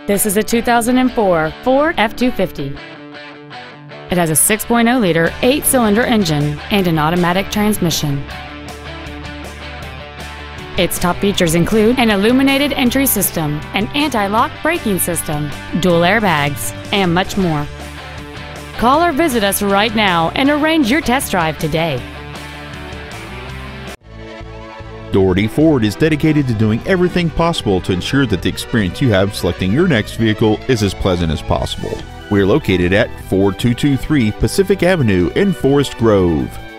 This is a 2004 Ford F-250. It has a 6.0-liter 8-cylinder engine and an automatic transmission. Its top features include an illuminated entry system, an anti-lock braking system, dual airbags, and much more. Call or visit us right now and arrange your test drive today. Doherty Ford is dedicated to doing everything possible to ensure that the experience you have selecting your next vehicle is as pleasant as possible. We are located at 4223 Pacific Avenue in Forest Grove.